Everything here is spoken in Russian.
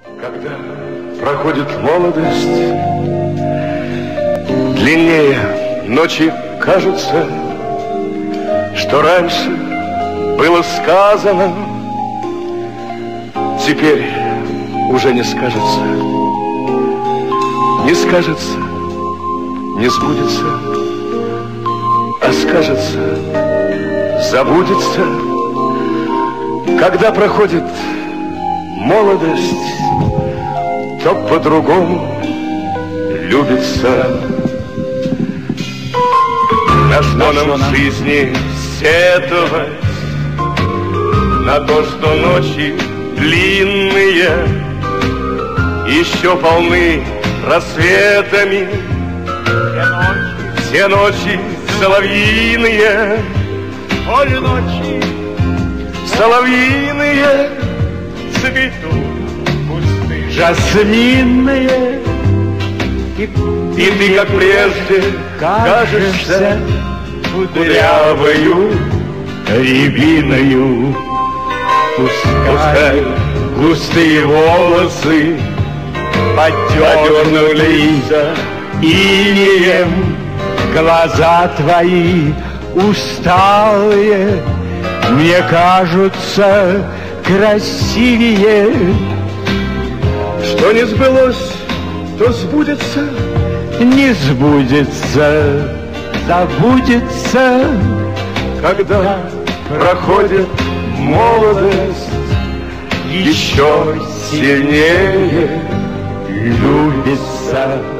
Когда проходит молодость, длиннее ночи кажутся, что раньше было сказано, теперь уже не скажется. Не скажется, не сбудется, а скажется, забудется. Когда проходит молодость, то по-другому любится. На что нам в жизни сетовать? На то, что ночи длинные еще полны рассветами. Все ночи соловьиные, Оль ночи соловьиные, цветут кусты жасминные. И ты, как прежде, кажешься кудрявою рябиною. Пускай густые волосы подернулись инеем, глаза твои усталые мне кажутся красивее. Что не сбылось, то сбудется, не сбудется, забудется. Когда проходит молодость, еще сильнее любится.